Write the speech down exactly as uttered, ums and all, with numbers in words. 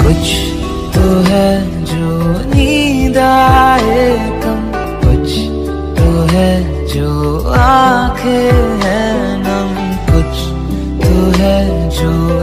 कुछ तो है जो नींद आए कम, कुछ तो है जो आंखें हैं नम, कुछ तो है जो